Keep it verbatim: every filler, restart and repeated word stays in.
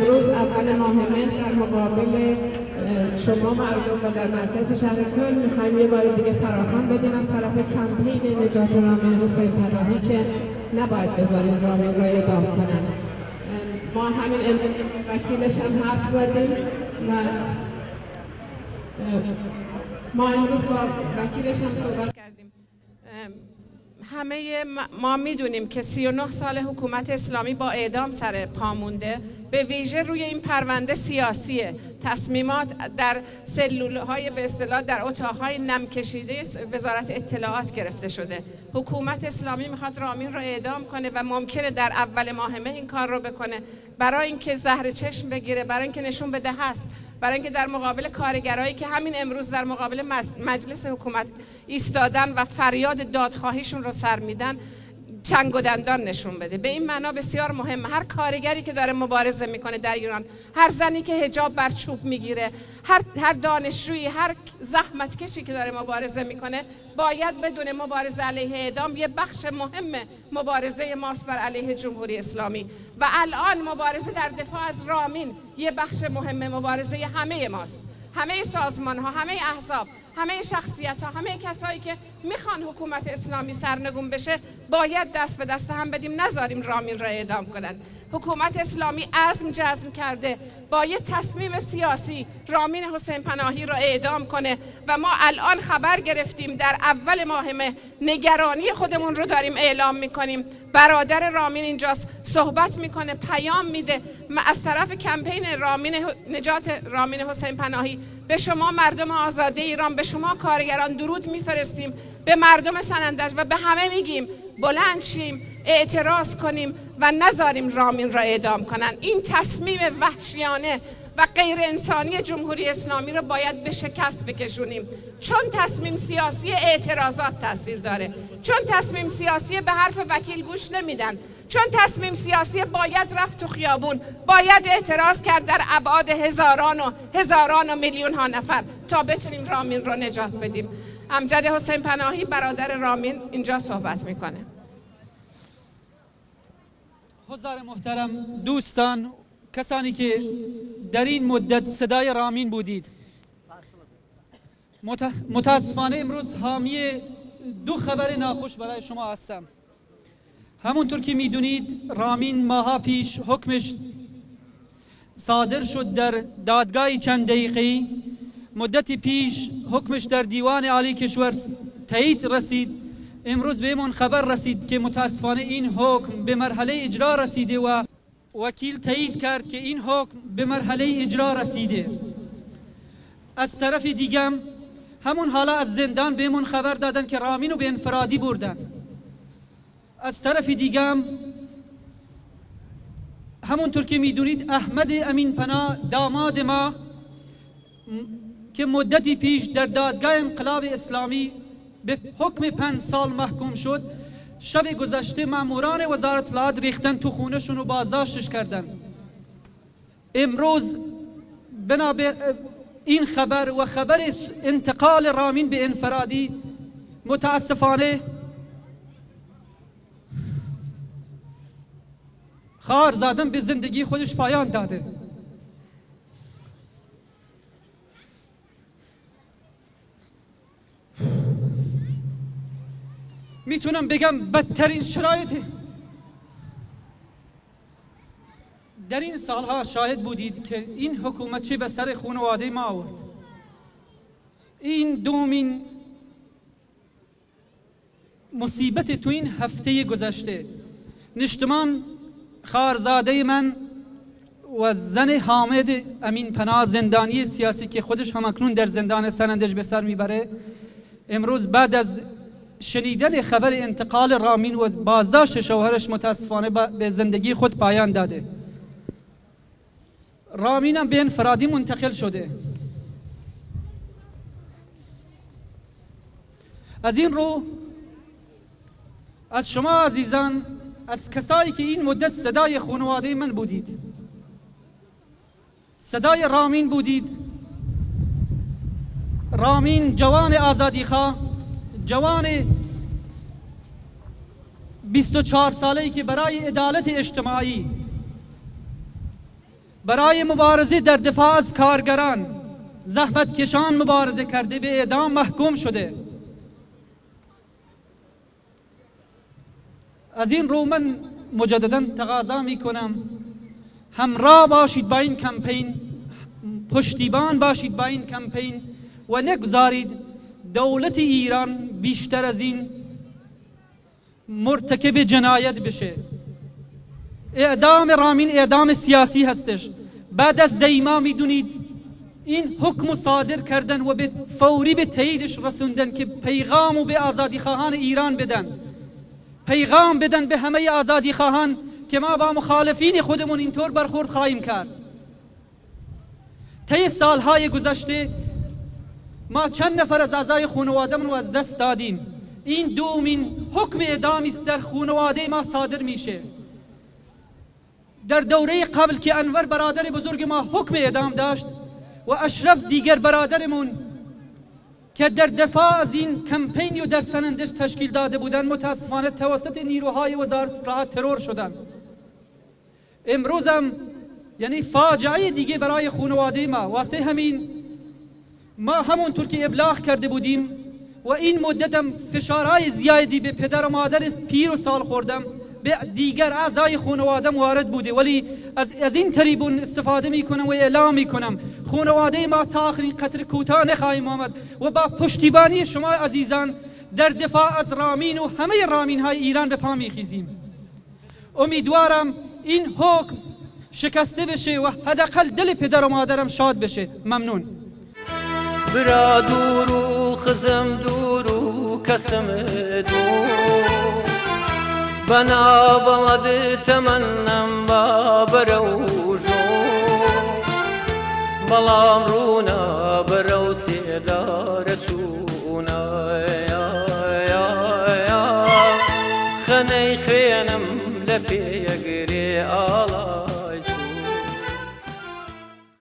امروز اول ماه مهر در مقابل شما مردم و در مرکز شهر کل میخوایم یه بار دیگه فراخوان بدیم از طرف کمپین نجات رامین حسین پناهی که نباید بذارین رامین را اعدام کنن. ما همین وکیلش هم حرف زدیم و ما امروز با وکیلش هم صحبت کردیم. همه ما میدونیم که سی و نه سال حکومت اسلامی با اعدام سر پا مونده، به ویژه روی این پرونده سیاسیه. تصمیمات در سلولهای به اصطلاح در اتاقهای نم کشیده وزارت اطلاعات گرفته شده. حکومت اسلامی میخواد رامین رو اعدام کنه و ممکنه در اول ماه مه این کار رو بکنه، برای اینکه زهر چشم بگیره، برای اینکه نشون بده هست، برای اینکه در مقابل کارگرایی که همین امروز در مقابل مجلس حکومت ایستادن و فریاد دادخواهیشون رو سر میدن چنگ و دندان نشون بده. به این معنا بسیار مهمه هر کارگری که داره مبارزه میکنه در ایران، هر زنی که حجاب بر چوب میگیره، هر هر دانشجویی، هر زحمت کشی که داره مبارزه میکنه باید بدون مبارزه علیه اعدام یه بخش مهم مبارزه ماست بر علیه جمهوری اسلامی و الان مبارزه در دفاع از رامین یه بخش مهم مبارزه همه ماست. همه سازمان ها، همه احزاب، همه شخصیت ها، همه کسایی که میخوان حکومت اسلامی سرنگون بشه باید دست به دست هم بدیم، نذاریم رامین را اعدام کنن. حکومت اسلامی عزم جزم کرده با یه تصمیم سیاسی رامین حسین پناهی را اعدام کنه و ما الان خبر گرفتیم در اول ماه مه، نگرانی خودمون رو داریم اعلام میکنیم. برادر رامین اینجاست، صحبت میکنه، پیام میده از طرف کمپین رامین نجات رامین حسین پناهی به شما مردم آزاده ایران، به شما کارگران درود میفرستیم، به مردم سنندج و به همه میگیم بلند شیم، اعتراض کنیم و نذاریم رامین را اعدام کنن. این تصمیم وحشیانه و غیر انسانی جمهوری اسلامی رو باید به شکست بکشونیم، چون تصمیم سیاسی اعتراضات تاثیر داره، چون تصمیم سیاسی به حرف وکیل گوش نمیدن، چون تصمیم سیاسی باید رفت تو خیابون، باید اعتراض کرد در ابعاد هزاران و هزاران و میلیون ها نفر تا بتونیم رامین رو نجات بدیم. امجد حسین پناهی برادر رامین اینجا صحبت میکنه. حضار محترم، دوستان، کسانی که در این مدت صدای رامین بودید، متاسفانه امروز حامی دو خبر ناخوش برای شما هستم. همونطور که میدونید رامین ماها پیش حکمش صادر شد در دادگاه چند دقیقه‌ای. مدتی پیش حکمش در دیوان عالی کشور تایید رسید. امروز بهمون خبر رسید که متاسفانه این حکم به مرحله اجرا رسیده و وکیل تایید کرد که این حکم به مرحله اجرا رسیده. از طرف دیگه همون حالا از زندان بهمون خبر دادن که رامین رو به انفرادی بردن. از طرف دیگه همونطور که میدونید احمد امین پناه داماد ما که مدتی پیش در دادگاه انقلاب اسلامی به حکم پنج سال محکوم شد، شب گذشته ماموران وزارت اطلاعات ریختن تو خونه‌شون و بازداشتش کردن. امروز بنا به این خبر و خبر انتقال رامین به انفرادی متاسفانه خار زدن به زندگی خودش پایان داده. میتونم بگم بدترین شرایط در این سالها شاهد بودید که این حکومت چه به سر خانواده ما آورد. این دومین مصیبت تو این هفته گذشته. نشتمان خارزاده من و زن حامد امین پناه زندانی سیاسی که خودش همکنون در زندان سنندج به سر میبره، امروز بعد از شنیدن خبر انتقال رامین و بازداشت شوهرش متاسفانه به زندگی خود پایان داده. رامین هم به انفرادی منتقل شده. از این رو از شما عزیزان، از کسایی که این مدت صدای خانواده من بودید، صدای رامین بودید، رامین جوان آزادیخواه، جوان بیست و چهار ساله‌ای که برای عدالت اجتماعی، برای مبارزه در دفاع از کارگران زحمتکشان مبارزه کرده، به اعدام محکوم شده. از این رو من مجددا تقاضا می کنم همراه باشید با این کمپین، پشتیبان باشید با این کمپین و نگذارید دولت ایران بیشتر از این مرتکب جنایت بشه. اعدام رامین اعدام سیاسی هستش. بعد از دیما میدونید این حکم صادر کردن و به فوری به تاییدش رسوندن که پیغامو به آزادی خواهان ایران بدن، پیغام بدن به همه آزادی خواهان که ما با مخالفین خودمون اینطور برخورد خواهیم کرد. طی سالهای گذشته ما چند نفر از اعضای خانواده‌مون رو از دست دادیم. این دومین حکم اعدامی است در خانواده ما صادر میشه. در دوره قبل که انور برادر بزرگ ما حکم اعدام داشت و اشرف دیگر برادرمون که در دفاع از این کمپین و در سنندش تشکیل داده بودن، متاسفانه توسط نیروهای وزارت اطلاعات ترور شدن. امروز هم یعنی فاجعه دیگه برای خانواده ما. واسه همین ما همونطور که ابلاغ کرده بودیم و این مدت هم فشارهای زیادی به پدر و مادر پیر و سال خوردم، به دیگر اعضای خانواده وارد بوده، ولی از, از این تریبون استفاده می کنم و اعلام می کنم خانواده ما تا آخرین قطره کوتاه نخواهیم آمد و با پشتیبانی شما عزیزان در دفاع از رامین و همه رامین های ایران به پا می خیزیم. امیدوارم این حکم شکسته بشه و حداقل دل پدر و مادرم شاد بشه. ممنون. برا دورو خزم دورو کسم دور بنا بلد تمنم بابروجو بلام رونا برو سيدارتونا يا يا يا خني خينم لفي يقري الله